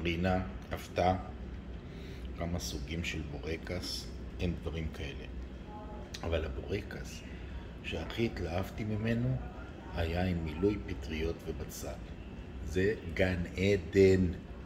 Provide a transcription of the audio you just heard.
רינה עפתה כמה סוגים של בורקס, אין דברים כאלה. אבל הבורקס שהכי התלהבתי ממנו היה עם מילוי פטריות ובצל. זה גן עדן.